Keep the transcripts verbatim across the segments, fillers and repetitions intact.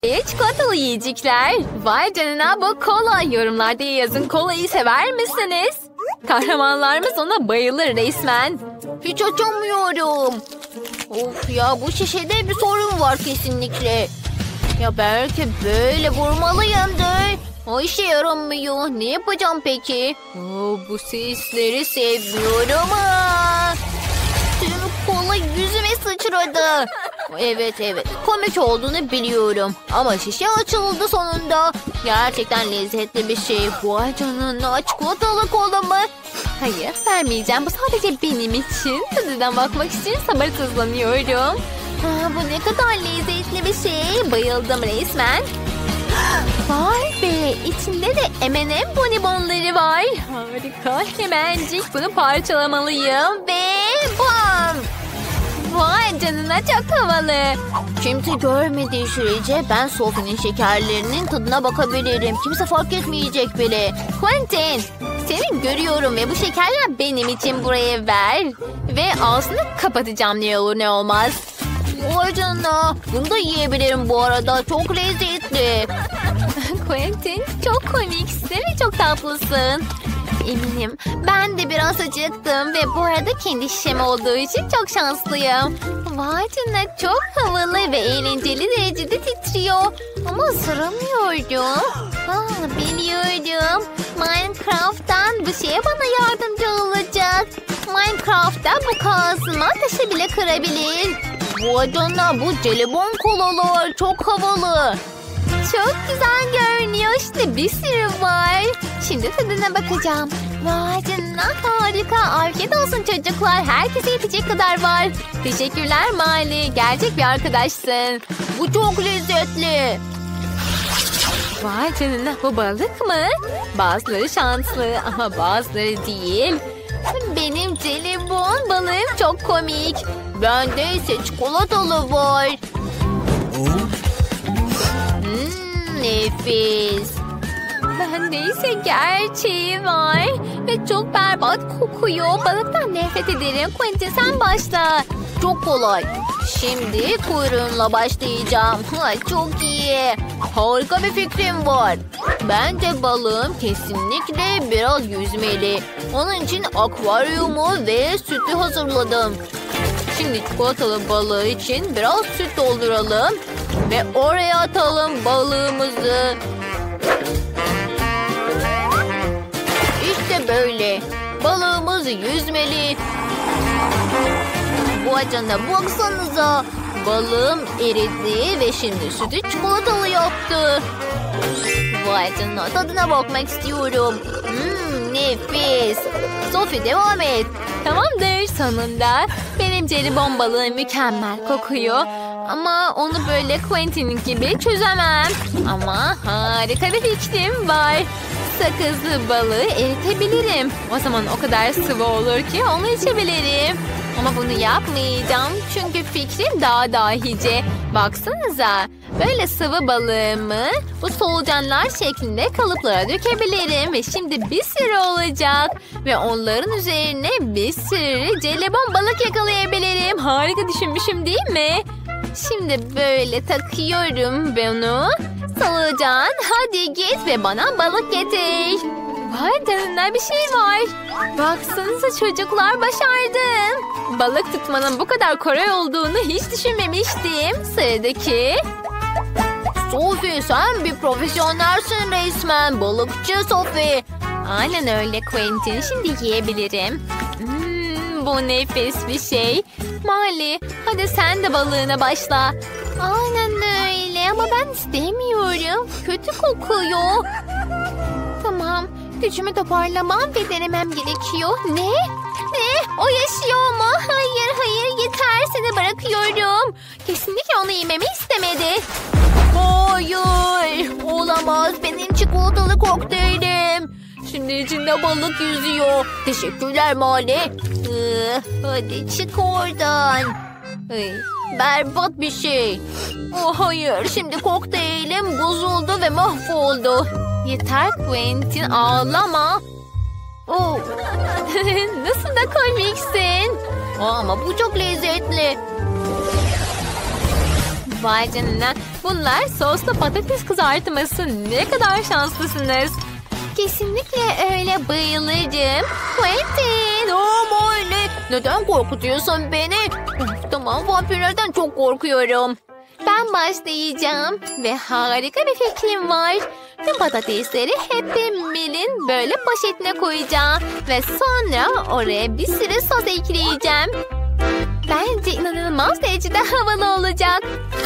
Çikolatalı yiyecekler. Vay canına, bu kola. Yorumlarda yazın, kolayı sever misiniz? Kahramanlarımız ona bayılır resmen. Hiç açamıyorum. Of ya, bu şişede bir sorun var kesinlikle. Ya belki böyle vurmalıyımdır. O işe yaramıyor. Ne yapacağım peki? Oo, bu sesleri sevmiyorum. Aa! Tüm kola yüzüme sıçradı. Evet evet, komik olduğunu biliyorum. Ama şişe açıldı sonunda. Gerçekten lezzetli bir şey. Vay canına, çikolatalı kola mı? Hayır, vermeyeceğim. Bu sadece benim için. Tadından bakmak için sabırsızlanıyorum. Aa, bu ne kadar lezzetli bir şey. Bayıldım resmen. Vay be, içinde de M and M bonibonları var. Harika, hemencik bunu parçalamalıyım. Ve bam! Vay canına, çok havalı. Kimse görmediği sürece ben Sophie'nin şekerlerinin tadına bakabilirim. Kimse fark etmeyecek bile. Quentin, seni görüyorum ve bu şekerler benim için, buraya ver. Ve ağzını kapatacağım ne olur ne olmaz. Vay canına, bunu da yiyebilirim bu arada. Çok lezzetli. Quentin, çok komiksin ve çok tatlısın. Eminim ben de biraz acıktım ve bu arada kendi şişem olduğu için çok şanslıyım. Vay canına, çok havalı ve eğlenceli derecede titriyor. Ama ısıramıyorum. Aa, biliyorum. Minecraft'tan bu şeye bana yardımcı olacak. Minecraft'ta bu kazma taşı bile kırabilir. Vay canına, bu jelibon kolalar çok havalı. Çok güzel görünüyor. İşte bir sürü var. Şimdi tadına bakacağım. Vay canına, harika. Afiyet olsun çocuklar. Herkese yetecek kadar var. Teşekkürler Mali. Gerçek bir arkadaşsın. Bu çok lezzetli. Vay canına, bu balık mı? Bazıları şanslı ama bazıları değil. Benim jelibon balığım çok komik. Bende ise çikolatalı var. Nefis. Bende ise gerçeği var. Ve çok berbat kokuyor. Balıktan nefret ederim. Quentin, sen başla. Çok kolay. Şimdi kuyruğunla başlayacağım. Ha, çok iyi. Harika bir fikrim var. Bence balığım kesinlikle biraz yüzmeli. Onun için akvaryumu ve sütü hazırladım. Şimdi çikolatalı balığı için biraz süt dolduralım. Ve oraya atalım balığımızı. İşte böyle. Balığımız yüzmeli. Bu acında baksanıza. Balığım eridi ve şimdi sütü çikolatalı yaptı. Vay canına, tadına bakmak istiyorum. Hmm, nefis. Sophie, devam et. Tamamdır, sonunda. Benim jelibon balığım mükemmel kokuyor. Ama onu böyle Quentin gibi çözemem. Ama harika bir fikrim var. Sakızlı balığı eritebilirim. O zaman o kadar sıvı olur ki onu içebilirim. Ama bunu yapmayacağım. Çünkü fikrim daha dahice. Baksanıza. Böyle sıvı balığımı bu solucanlar şeklinde kalıplara dökebilirim. Ve şimdi bir sürü olacak. Ve onların üzerine bir sürü jelibon balık yakalayabilirim. Harika düşünmüşüm değil mi? Şimdi böyle takıyorum bunu. Solucan, hadi git ve bana balık getir. Vay canına, bir şey var. Baksanıza çocuklar, başardım. Balık tutmanın bu kadar kolay olduğunu hiç düşünmemiştim. Sıradaki. Sophie, sen bir profesyonelsin resmen. Balıkçı Sophie. Aynen öyle Quentin. Şimdi yiyebilirim. Hmm, bu nefis bir şey. Mali, hadi sen de balığına başla. Aynen öyle ama ben istemiyorum. Kötü kokuyor. Tamam, gücümü toparlamam ve denemem gerekiyor. Ne? Ne? O yaşıyor mu? Hayır, hayır, yeter, seni bırakıyorum. Kesinlikle onu yememi istemedi. Hayır, olamaz. Benim çikolatalı kokteylim. Şimdi içinde balık yüzüyor. Teşekkürler Mali. Ee, hadi çık oradan. Ay, berbat bir şey. Oh, hayır, şimdi kokteylim bozuldu ve mahvoldu. Yeter Quentin, ağlama. Oh. Nasıl da komiksin. Ama bu çok lezzetli. Vay canına. Bunlar soslu patates kızartması. Ne kadar şanslısınız. Kesinlikle öyle, bayılırım. Quentin. Ama öyle. Neden korkutuyorsun beni? Of, tamam, vampirlerden çok korkuyorum. Ben başlayacağım ve harika bir fikrim var. Tüm patatesleri Happy Meal'in böyle poşetine koyacağım ve sonra oraya bir sürü sos ekleyeceğim. Bence inanılmaz derecede havalı olacak.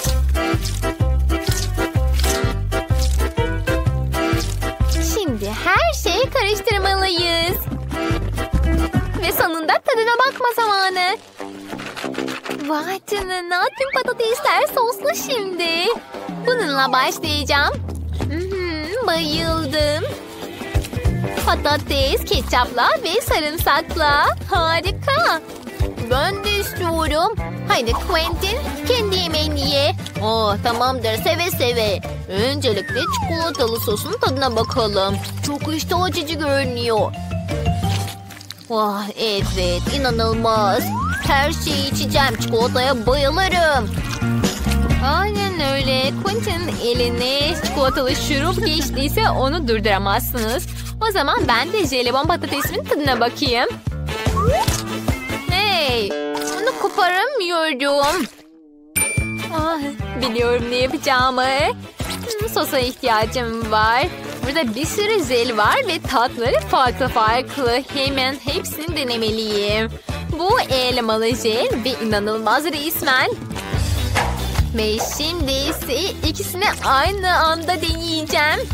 Şimdi her şeyi karıştırmalıyız. Ve sonunda tadına bakma zamanı. Vay canına, tüm patatesler soslu şimdi. Bununla başlayacağım. Hmm, bayıldım. Patates, ketçapla ve sarımsakla. Harika. Ben de istiyorum. Haydi Quentin, kendi yemeğini ye. Oh, tamamdır, seve seve. Öncelikle çikolatalı sosun tadına bakalım. Çok iştah açıcı görünüyor. Vah, evet, inanılmaz. Her şeyi içeceğim. Çikolataya bayılırım. Aynen öyle. Quentin'in eline çikolatalı şurup geçtiyse onu durduramazsınız. O zaman ben de jelibon patatesimin tadına bakayım. Hey, onu koparamıyorum. Ah, biliyorum ne yapacağımı. Hmm, sosa ihtiyacım var. Burada bir sürü jel var ve tatları farklı farklı. Hemen hepsini denemeliyim. Bu elmalı jel ve inanılmaz resmen. Ve şimdi ise ikisini aynı anda deneyeceğim.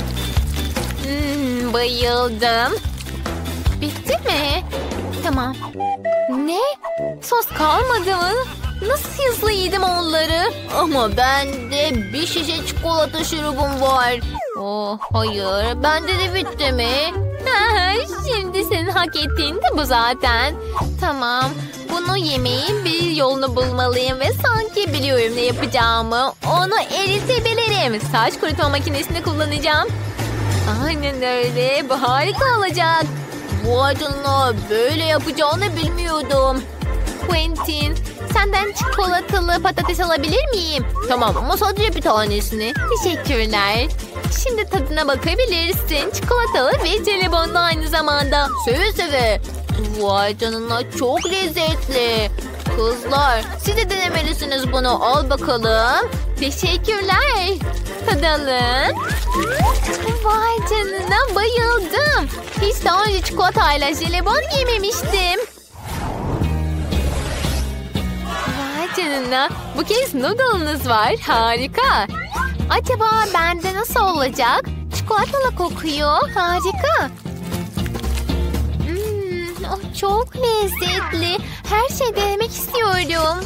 Hmm, bayıldım. Bitti mi? Tamam. Ne? Sos kalmadı mı? Nasıl hızlı yedim onları? Ama bende bir şişe çikolata şurubum var. Oh, hayır, bende de bitti mi? Şimdi senin hak ettiğin de bu zaten. Tamam. Bunu yemeğin bir yolunu bulmalıyım ve sanki biliyorum ne yapacağımı. Onu eritebilirim. Saç kurutma makinesini kullanacağım. Aynen öyle. Bu harika olacak. Vay canına, böyle yapacağını bilmiyordum. Quentin, senden çikolatalı patates alabilir miyim? Tamam, ama sadece bir tanesini. Teşekkürler. Şimdi tadına bakabilirsin. Çikolatalı ve jelibonlu aynı zamanda. Seve seve. Vay canına, çok lezzetli. Kızlar, siz de denemelisiniz bunu. Al bakalım. Teşekkürler. Tadalım. Vay canına, bayıldım. Hiç daha önce çikolatayla jelibon yememiştim. Vay canına, bu kez noodle'ınız var. Harika. Acaba bende nasıl olacak? Çikolatalı kokuyor. Harika. Hmm, oh, çok lezzetli. Her şeyi denemek istiyorum.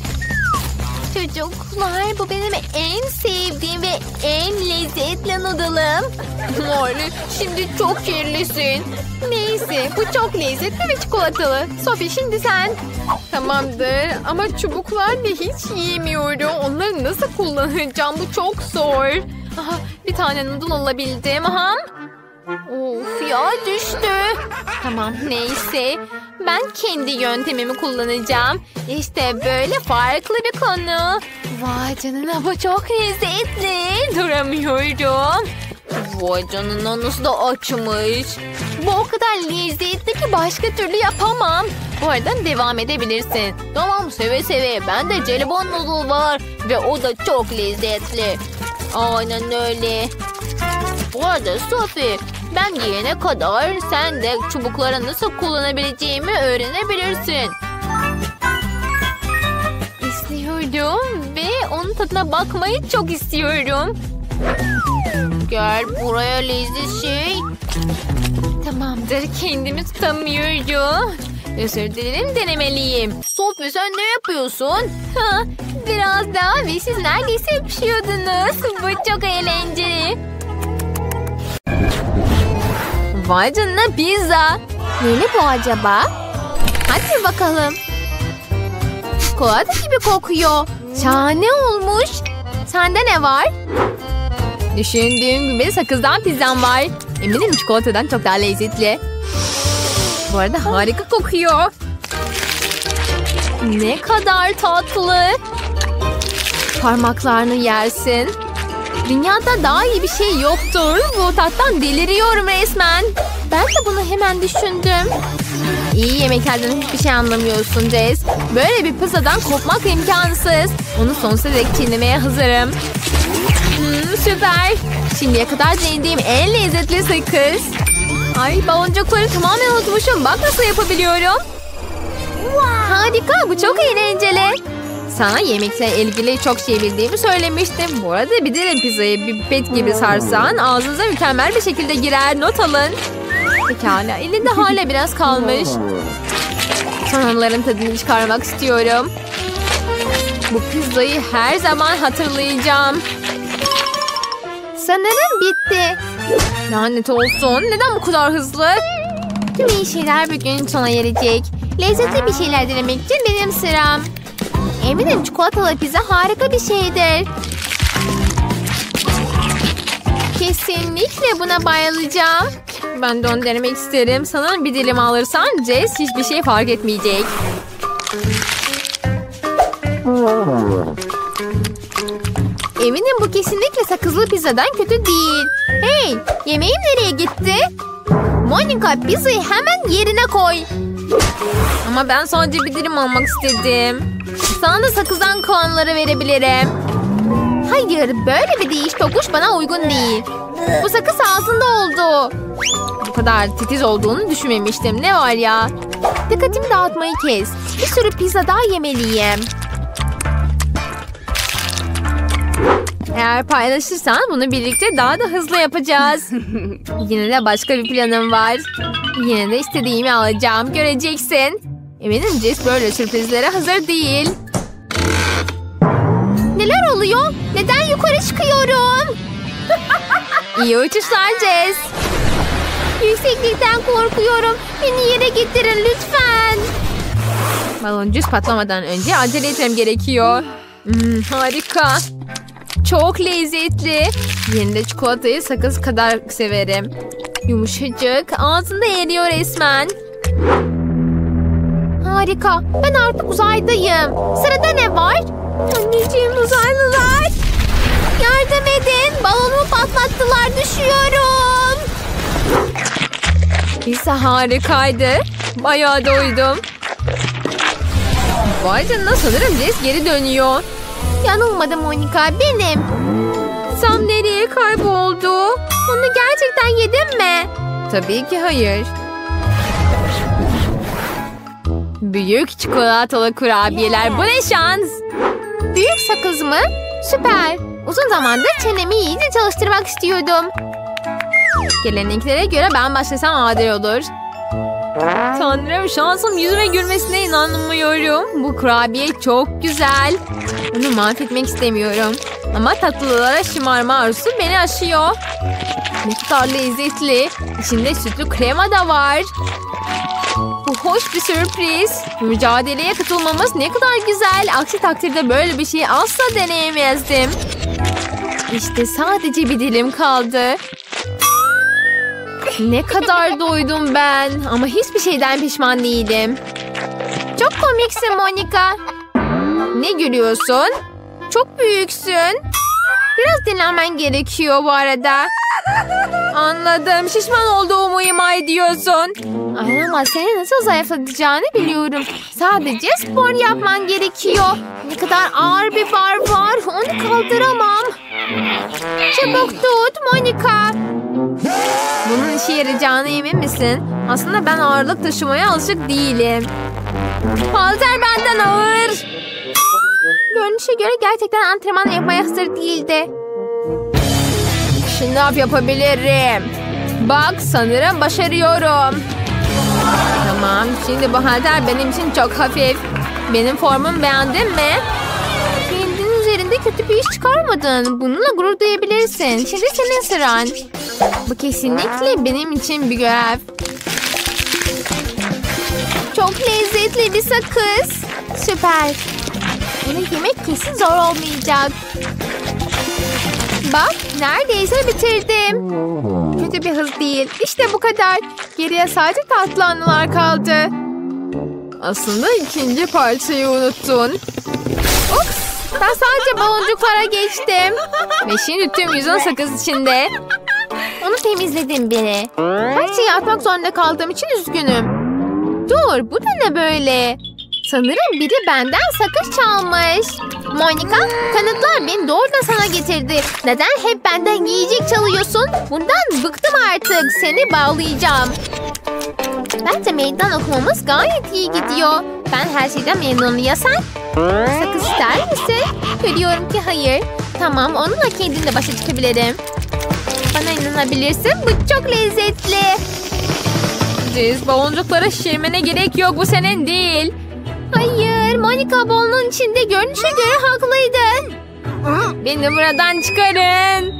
Çocuklar, bu benim en sevdiğim ve en lezzetli noodle'ım. Molly, şimdi çok kirlisin. Neyse, bu çok lezzetli ve çikolatalı. Sophie, şimdi sen. Tamamdır ama çubuklarla hiç yiyemiyorum. Onları nasıl kullanacağım? Bu çok zor. Aha, bir tane noodle alabildim. Aha. Of ya, düştü. Tamam, neyse. Ben kendi yöntemimi kullanacağım. İşte böyle farklı bir konu. Vay canına, bu çok lezzetli. Duramıyorum. Vay canına, nasıl da açmış. Bu o kadar lezzetli ki başka türlü yapamam. Bu arada devam edebilirsin. Tamam, seve seve. Bende jelibon noodle var ve o da çok lezzetli. Aynen öyle. Bu arada Sophie, ben yiyene kadar sen de çubukları nasıl kullanabileceğimi öğrenebilirsin. İstiyorum ve onun tadına bakmayı çok istiyorum. Gel buraya leziz şey. Tamamdır, kendimi tutamıyorum. Özür dilerim, denemeliyim. Sophie, sen ne yapıyorsun? Ha, biraz daha ve siz neredeyse yapışıyordunuz. Bu çok eğlenceli. Vay canına, pizza. Neli bu acaba? Hadi bakalım. Çikolata gibi kokuyor. Şahane olmuş. Sende ne var? Düşündüğüm gibi sakızdan pizzam var. Eminim çikolatadan çok daha lezzetli. Bu arada harika kokuyor. Ne kadar tatlı. Parmaklarını yersin. Dünyada daha iyi bir şey yoktur. Bu tattan deliriyorum resmen. Ben de bunu hemen düşündüm. İyi yemeklerden hiçbir şey anlamıyorsun Jess. Böyle bir pizzadan kopmak imkansız. Onu sonsuza dek çiğnemeye hazırım. Hmm, süper. Şimdiye kadar denediğim en lezzetli sakız. Ay baloncukları tamamen unutmuşum. Bak nasıl yapabiliyorum. Harika, bu çok eğlenceli. Sana yemekle ilgili çok şey bildiğimi söylemiştim. Bu arada bir dilim pizzayı bir pipet gibi sarsan ağzınıza mükemmel bir şekilde girer. Not alın. Pekala, elinde hala biraz kalmış. Son onların tadını çıkarmak istiyorum. Bu pizzayı her zaman hatırlayacağım. Sanırım bitti. Lanet olsun. Neden bu kadar hızlı? Tüm iyi şeyler bir gün sona erecek. Lezzetli bir şeyler denemek için benim sıram. Eminim çikolatalı pizza harika bir şeydir. Kesinlikle buna bayılacağım. Ben de onu denemek isterim. Sanırım bir dilim alırsan Jess hiçbir şey fark etmeyecek. Eminim bu kesinlikle sakızlı pizzadan kötü değil. Hey, yemeğim nereye gitti? Monica, pizzayı hemen yerine koy. Ama ben sadece bir dilim almak istedim. Sana da sakızdan puanları verebilirim. Hayır, böyle bir değiş tokuş bana uygun değil. Bu sakız ağzında oldu. Bu kadar titiz olduğunu düşünmemiştim. Ne var ya? Dikkatimi dağıtmayı kes. Bir sürü pizza daha yemeliyim. Eğer paylaşırsan bunu birlikte daha da hızlı yapacağız. Yine de başka bir planım var. Yine de istediğimi alacağım. Göreceksin. Eminim Jess böyle sürprizlere hazır değil. Neler oluyor? Neden yukarı çıkıyorum? İyi uçuşlar Jess. Yükseklikten korkuyorum. Beni yere getirin lütfen. Baloncuk patlamadan önce acele etmem gerekiyor. Hmm, harika. Çok lezzetli. Yine de çikolatayı sakız kadar severim. Yumuşacık. Ağzında eriyor resmen. Harika. Ben artık uzaydayım. Sırada ne var? Anneciğim, uzaylılar. Yardım edin. Balonumu patlattılar. Düşüyorum. Pizza harikaydı. Bayağı doydum. Vay canına, sanırım Jess geri dönüyor. Yanılmadım Monica, benim. Sam nereye kayboldu? Onu gerçekten yedin mi? Tabii ki hayır. Büyük çikolatalı kurabiyeler, bu ne şans? Büyük sakız mı? Süper. Uzun zamandır çenemi iyice çalıştırmak istiyordum. Geleneklere göre ben başlasam adil olur. Tanrım, şansım yüzüme gülmesine inanmıyorum. Bu kurabiye çok güzel. Bunu mahvetmek istemiyorum. Ama tatlılara şımarma arzusu beni aşıyor. Ne kadar lezzetli. İçinde sütlü krema da var. Bu hoş bir sürpriz. Mücadeleye katılmamız ne kadar güzel. Aksi takdirde böyle bir şeyi asla deneyemezdim. İşte sadece bir dilim kaldı. Ne kadar doydum ben. Ama hiçbir şeyden pişman değilim. Çok komiksin Monica. Ne gülüyorsun? Çok büyüksün. Biraz dinlenmen gerekiyor bu arada. Anladım. Şişman olduğumu ima ediyorsun. Ay, ama seni nasıl zayıflatacağını biliyorum. Sadece spor yapman gerekiyor. Ne kadar ağır bir bar var. Onu kaldıramam. Çabuk tut Monica. Bunun işe yarayacağına emin misin? Aslında ben ağırlık taşımaya alışık değilim. Halter benden ağır. Görünüşe göre gerçekten antrenman yapmaya hazır değildi. Şınav yapabilirim. Bak, sanırım başarıyorum. Tamam, şimdi bu halter benim için çok hafif. Benim formumu beğendin mi? Kendin üzerinde kötü bir iş çıkarmadın. Bununla gurur duyabilirsin. Şimdi senin sıran. Bu kesinlikle benim için bir görev. Çok lezzetli bir sakız. Süper. Bunu yemek kesin zor olmayacak. Bak, neredeyse bitirdim. Kötü bir hız değil. İşte bu kadar. Geriye sadece tatlı anılar kaldı. Aslında ikinci parçayı unuttun. Ups, Ben sadece baloncuklara geçtim. Ve şimdi tüm yüzün sakız içinde. Onu temizledim bile. Her şeyi atmak zorunda kaldığım için üzgünüm. Dur, bu da ne böyle? Sanırım biri benden sakız çalmış. Monica, kanıtlar beni doğrudan sana getirdi. Neden hep benden yiyecek çalıyorsun? Bundan bıktım artık. Seni bağlayacağım. Bence meydan okumamız gayet iyi gidiyor. Ben her şeyden memnunum, ya sen? Sakız ister misin? Görüyorum ki hayır. Tamam, onunla kendimle başa çıkabilirim. Bana inanabilirsin, bu çok lezzetli. Jess, baloncuklara şişirmene gerek yok. Bu senin değil. Hayır, Monica balonun içinde, görünüşe göre haklıydın. Beni buradan çıkarın.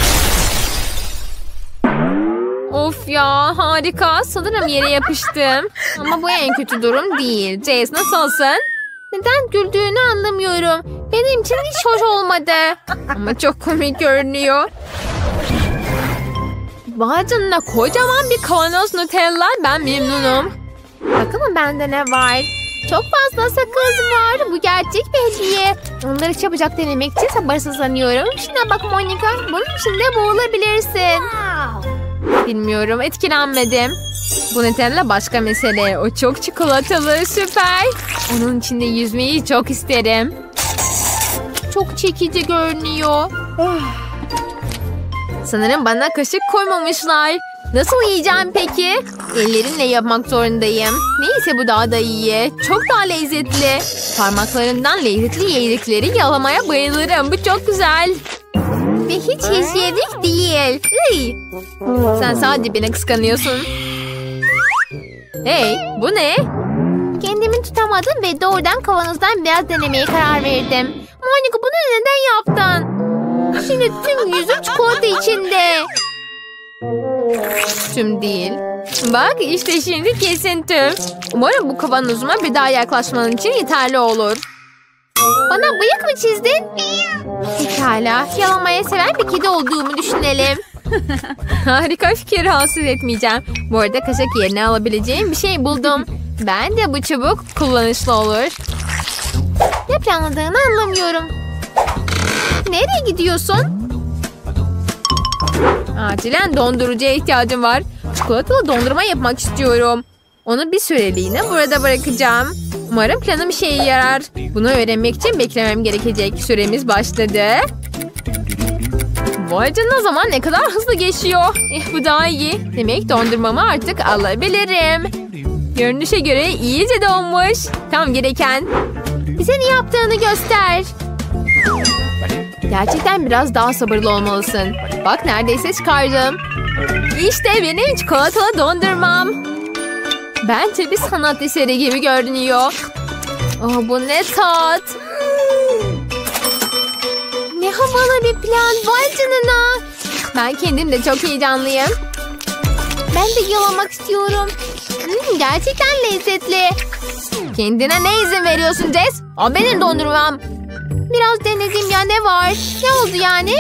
Of ya, harika. Sanırım yere yapıştım. Ama bu en kötü durum değil. Jess, nasılsın? Neden güldüğünü anlamıyorum. Benim için hiç hoş olmadı. Ama çok komik görünüyor. Vay canına, kocaman bir kavanoz Nutella. Ben memnunum. Bakalım bende ne var? Çok fazla sakız var. Bu gerçek bir hediye. Onları çabucak denemek için sabırsızlanıyorum. Şuna bak Monica. Bunun içinde boğulabilirsin. Bilmiyorum, etkilenmedim. Bu Nutella başka mesele. O çok çikolatalı, süper. Onun içinde yüzmeyi çok isterim. Çok çekici görünüyor. Sanırım bana kaşık koymamışlar. Nasıl yiyeceğim peki? Ellerimle yapmak zorundayım. Neyse, bu daha da iyi. Çok daha lezzetli. Parmaklarımdan lezzetli yiyecekleri yalamaya bayılırım. Bu çok güzel. Ve hiç hijyenik değil. Iy. Sen sadece beni kıskanıyorsun. Hey, bu ne? Kendimi tutamadım ve doğrudan kavanozdan biraz denemeye karar verdim. Monica, bunu neden yaptın? Şimdi tüm yüzüm çikolata içinde. Tüm değil. Bak işte şimdi kesin tüm. Umarım bu kavanozuma bir daha yaklaşman için yeterli olur. Bana bıyık mı çizdin? Pekala. Yalamaya seven bir kedi olduğumu düşünelim. Harika fikir, rahatsız etmeyeceğim. Bu arada kaşık yerine alabileceğim bir şey buldum. Ben de bu çubuk kullanışlı olur. Ne planladığını anlamıyorum. Nereye gidiyorsun? Acilen dondurucuya ihtiyacım var. Çikolatalı dondurma yapmak istiyorum. Onu bir süreliğine burada bırakacağım. Umarım planım işe yarar. Bunu öğrenmek için beklemem gerekecek. Süremiz başladı. Vay canına, zaman ne kadar hızlı geçiyor. Eh, bu daha iyi. Demek dondurmamı artık alabilirim. Görünüşe göre iyice donmuş. Tam gereken. Bize ne yaptığını göster. Gerçekten biraz daha sabırlı olmalısın. Bak, neredeyse çıkardım. İşte benim çikolatalı dondurmam. Bence bir sanat eseri gibi görünüyor. Oh, bu ne tat. Ne havalı bir plan. Vay canına. Ben kendim de çok heyecanlıyım. Ben de yalamak istiyorum. Hmm, gerçekten lezzetli. Kendine ne izin veriyorsun Jess? O benim dondurmam. Biraz denedim ya, ne var? Ne oldu yani?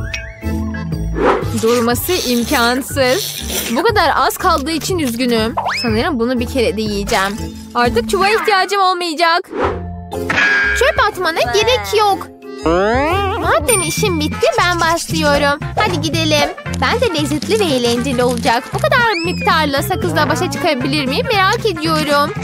Durması imkansız. Bu kadar az kaldığı için üzgünüm. Sanırım bunu bir kere de yiyeceğim. Artık çubuğa ihtiyacım olmayacak. Çöp atmana gerek yok. Madem işim bitti, ben başlıyorum. Hadi gidelim. Bence lezzetli ve eğlenceli olacak. Bu kadar miktarla sakızla başa çıkabilir miyim merak ediyorum.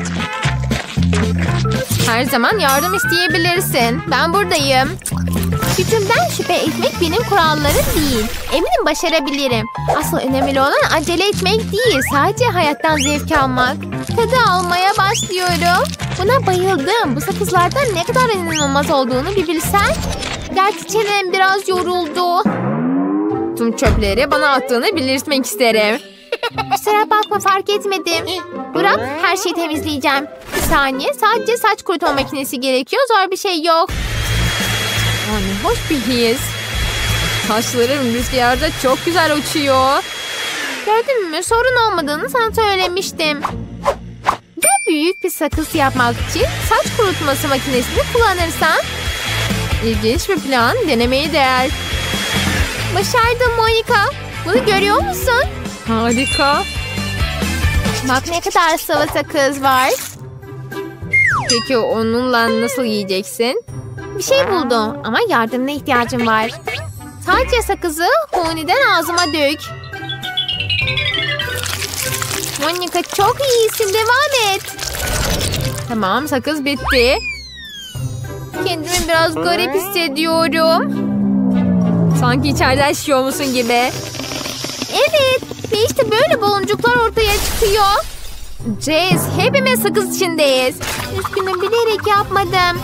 Her zaman yardım isteyebilirsin. Ben buradayım. Gücümden şüphe etmek benim kurallarım değil. Eminim başarabilirim. Asıl önemli olan acele etmek değil. Sadece hayattan zevk almak. Tadı almaya başlıyorum. Buna bayıldım. Bu sakızlardan ne kadar inanılmaz olduğunu bir bilsen. Gerçi çenem biraz yoruldu. Tüm çöpleri bana attığını belirtmek isterim. Kusura bakma, fark etmedim. Bırak, her şeyi temizleyeceğim. Bir saniye, sadece saç kurutma makinesi gerekiyor. Zor bir şey yok. Yani hoş bir his. Saçlarım rüzgarda çok güzel uçuyor. Gördün mü? Sorun olmadığını sana söylemiştim. Ve büyük bir sakız yapmak için saç kurutması makinesini kullanırsan. İlginç bir plan, denemeye değer. Başardım Monica. Bunu görüyor musun? Harika. Bak ne kadar sıvı sakız var. Peki onunla nasıl yiyeceksin? bir şey buldum ama yardımına ihtiyacım var. Sadece sakızı Huni'den ağzıma dök. Monika çok iyisin, devam et. Tamam, sakız bitti. Kendimi biraz garip hissediyorum. Sanki içeriden şişiyor musun gibi. Evet ve işte böyle baloncuklar ortaya çıkıyor. Jess, hepimiz sakız içindeyiz. Üzgünüm, bilerek yapmadım.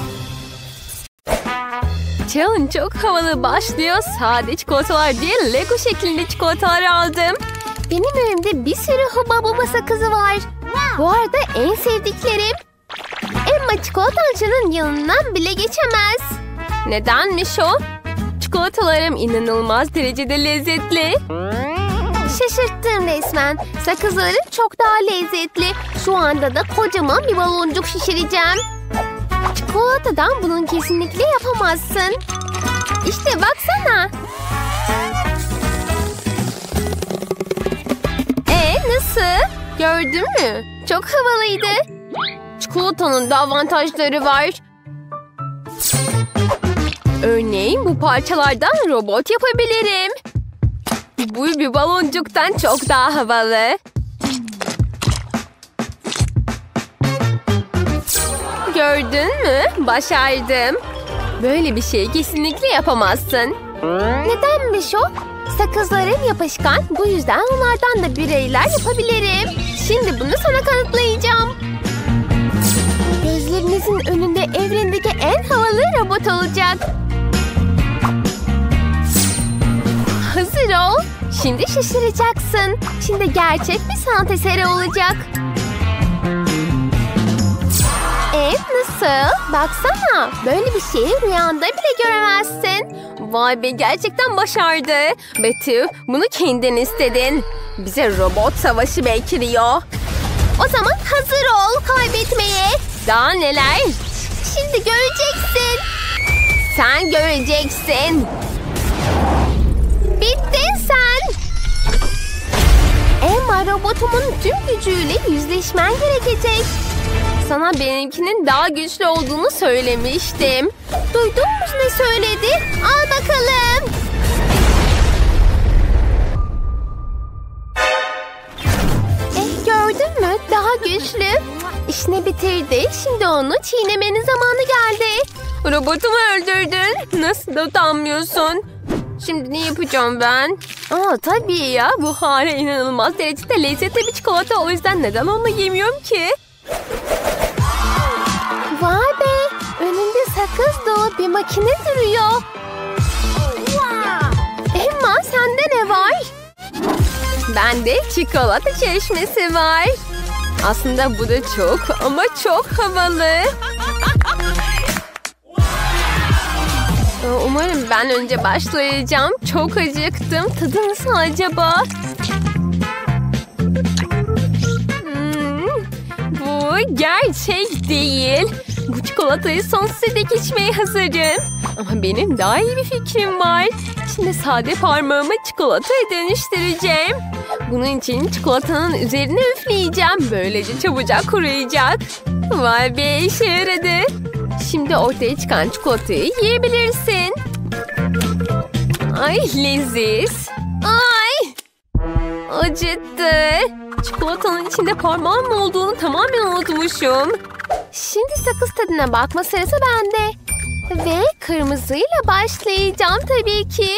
Challenge çok havalı başlıyor. Sade çikolatalar değil, Lego şeklinde çikolatalar aldım. Benim önümde bir sürü Hubba Bubba sakızı var. Bu arada en sevdiklerim. Emma çikolatacının yanından bile geçemez. Nedenmiş o? Çikolatalarım inanılmaz derecede lezzetli. Şaşırttın resmen. Sakızların çok daha lezzetli. Şu anda da kocaman bir baloncuk şişireceğim. Çikolatadan bunun kesinlikle yapamazsın. İşte baksana. Ee, nasıl? Gördün mü? Çok havalıydı. Çikolatanın da avantajları var. Örneğin bu parçalardan robot yapabilirim. Bu bir baloncuktan çok daha havalı. Gördün mü? Başardım. Böyle bir şey kesinlikle yapamazsın. Nedenmiş o? Sakızlarım yapışkan. Bu yüzden onlardan da bireyler yapabilirim. Şimdi bunu sana kanıtlayacağım. Gözlerinizin önünde evrendeki en havalı robot olacak. Hazır ol. Şimdi şaşıracaksın. Şimdi gerçek bir sanat eseri olacak. Evet, nasıl? Baksana. Böyle bir şeyi rüyanda bile göremezsin. Vay be, gerçekten başardı. Betty, bunu kendin istedin. Bize robot savaşı bekliyor. O zaman hazır ol kaybetmeye. Daha neler? Şimdi göreceksin. Sen göreceksin. Bittin sen. Emma, robotumun tüm gücüyle yüzleşmen gerekecek. Sana benimkinin daha güçlü olduğunu söylemiştim. Duydun mu ne söyledi? Al bakalım. Eh, gördün mü? Daha güçlü. İşini bitirdi. Şimdi onu çiğnemenin zamanı geldi. Robotumu öldürdün. Nasıl da utanmıyorsun? Şimdi ne yapacağım ben? Aa, tabii ya. Bu hala inanılmaz derecede lezzetli bir çikolata. O yüzden neden onu yemiyorum ki? Vay be! Önünde sakız dolu bir makine duruyor. Emma, sende ne var? Bende çikolata çeşmesi var. Aslında bu da çok ama çok havalı. Umarım ben önce başlayacağım. Çok acıktım. Tadı nasıl acaba? Hmm, bu gerçek değil. Bu çikolatayı sonsuza dek içmeye hazırım. Ama benim daha iyi bir fikrim var. Şimdi sade parmağımı çikolataya dönüştüreceğim. Bunun için çikolatanın üzerine üfleyeceğim. Böylece çabucak kuruyacak. Vay be, işe yaradı. Şimdi ortaya çıkan çikolatayı yiyebilirsin. Ay, leziz. Ay, acıttı. Çikolatanın içinde parmağım olduğunu tamamen unutmuşum. Şimdi sakız tadına bakma sırası bende. Ve kırmızıyla başlayacağım tabii ki.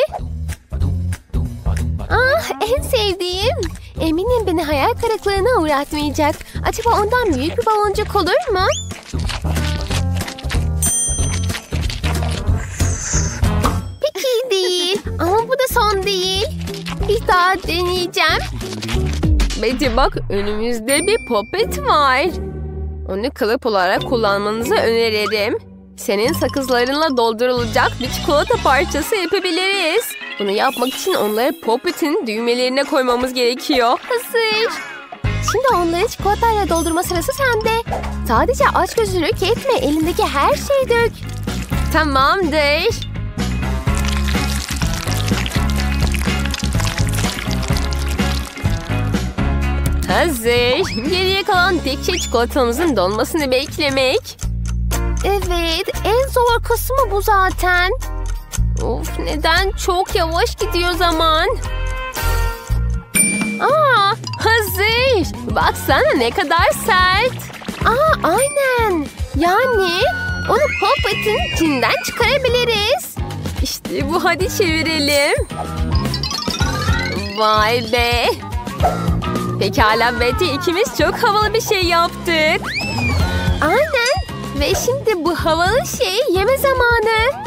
Ah, en sevdiğim. Eminim beni hayal kırıklığına uğratmayacak. Acaba ondan büyük bir baloncuk olur mu? Pek iyi değil. Ama bu da son değil. Bir daha deneyeceğim. Betty, bak, önümüzde bir popet var. Onu kalıp olarak kullanmanızı öneririm. Senin sakızlarınla doldurulacak bir çikolata parçası yapabiliriz. Bunu yapmak için onları popetin düğmelerine koymamız gerekiyor. Hazır. Şimdi onları çikolatayla doldurma sırası sende. Sadece açgözlülük etme. Elindeki her şeyi dök. Tamamdır. Hazır. Geriye kalan tek şey çikolatamızın donmasını beklemek. Evet, en zor kısmı bu zaten. Of, neden çok yavaş gidiyor zaman? Aa, hazır. Baksana ne kadar sert. Aa, aynen. Yani onu Puppet'in içinden çıkarabiliriz. İşte bu, hadi çevirelim. Vay be. Pekala Betty, ikimiz çok havalı bir şey yaptık. Aynen. Ve şimdi bu havalı şeyi yeme zamanı.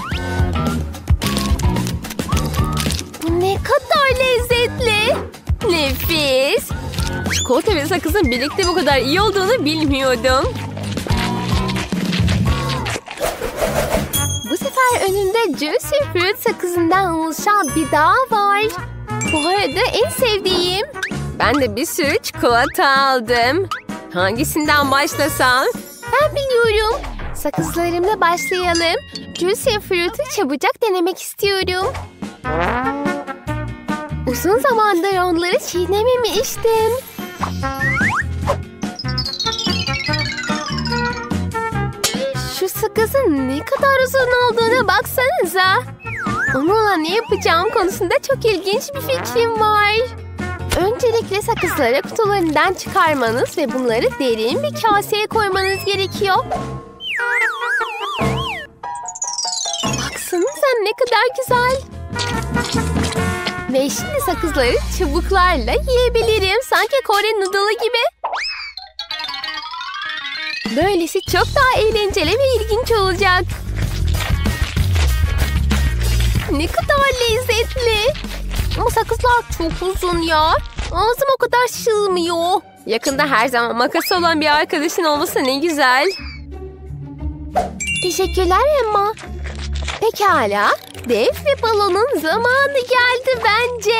Bu ne kadar lezzetli. Nefis. Çikolata ve sakızın birlikte bu kadar iyi olduğunu bilmiyordum. Bu sefer önümde Juicy Fruit sakızından oluşan bir daha var. Bu arada en sevdiğim. Ben de bir sürü çikolata aldım. Hangisinden başlasam? Ben biliyorum. Sakızlarımla başlayalım. Juicy Fruit'u çabucak denemek istiyorum. Uzun zamandır onları çiğnememiştim. Şu sakızın ne kadar uzun olduğuna baksanıza. Onunla ne yapacağım konusunda çok ilginç bir fikrim var. Öncelikle sakızları kutularından çıkarmanız ve bunları derin bir kaseye koymanız gerekiyor. Baksanıza ne kadar güzel. Ve şimdi sakızları çubuklarla yiyebilirim. Sanki Kore noodle'ı gibi. Böylesi çok daha eğlenceli ve ilginç olacak. Ne kadar lezzetli. Ama sakızlar çok uzun ya. Ağzım o kadar sığmıyor. Yakında her zaman makası olan bir arkadaşın olması ne güzel. Teşekkürler Emma. Pekala. Dev bir balonun zamanı geldi bence.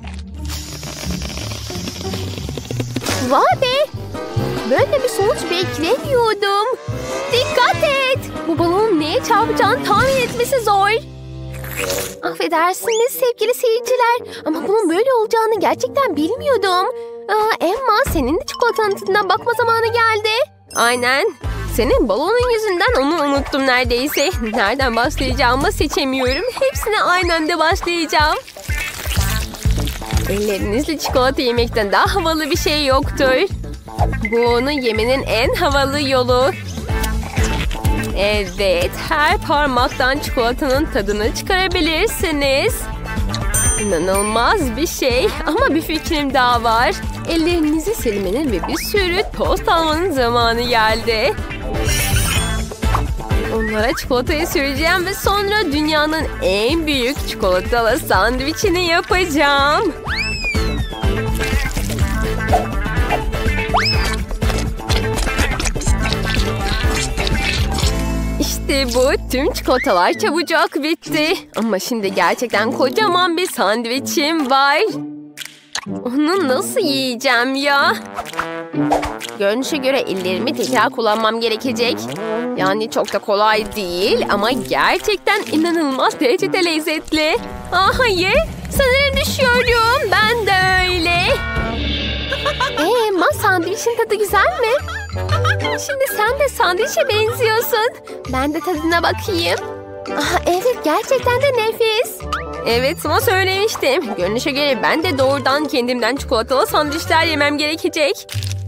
Vay be. Böyle bir sonuç beklemiyordum. Dikkat et. Bu balonun neye çarpacağını tahmin etmesi zor. Affedersiniz sevgili seyirciler. Ama bunun böyle olacağını gerçekten bilmiyordum. Aa, Emma, senin de çikolatanın tadına bakma zamanı geldi. Aynen. Senin balonun yüzünden onu unuttum neredeyse. Nereden başlayacağımı seçemiyorum. Hepsine aynı anda başlayacağım. Ellerinizle çikolata yemekten daha havalı bir şey yoktur. Bu onu yemenin en havalı yolu. Evet, her parmaktan çikolatanın tadını çıkarabilirsiniz. İnanılmaz bir şey ama bir fikrim daha var. Ellerinizi silmenin ve bir sürü tost almanın zamanı geldi. Onlara çikolatayı süreceğim ve sonra dünyanın en büyük çikolatalı sandviçini yapacağım. İşte bu, tüm çikolatalar çabucak bitti. Ama şimdi gerçekten kocaman bir sandviçim var. Onu nasıl yiyeceğim ya? Görünüşe göre ellerimi tekrar kullanmam gerekecek. Yani çok da kolay değil ama gerçekten inanılmaz derecede lezzetli. Aa, hayır, sanırım düşüyorum. Ben de öyle. Ee, ma sandviçin tadı güzel mi? Şimdi sen de sandviçe benziyorsun. Ben de tadına bakayım. Aa, evet, gerçekten de nefis. Evet, ama söylemiştim. Görünüşe göre ben de doğrudan kendimden çikolatalı sandviçler yemem gerekecek.